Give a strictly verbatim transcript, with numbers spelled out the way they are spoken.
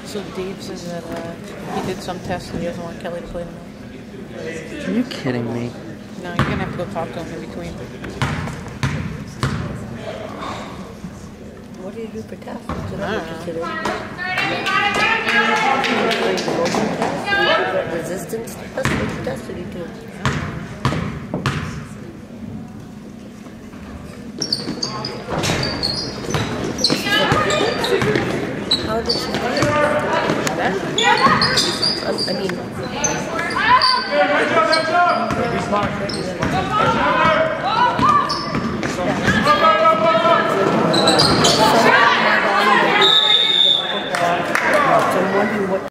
So Dave says that uh, he did some tests and he doesn't want Kelly to play tonight. Are you kidding me? No, you're gonna have to go talk to him in between. What do you do for tests? That's what I I'm don't interested know. in. Resistance test? What test did he do? How did she do it? I mean... So I'm wondering what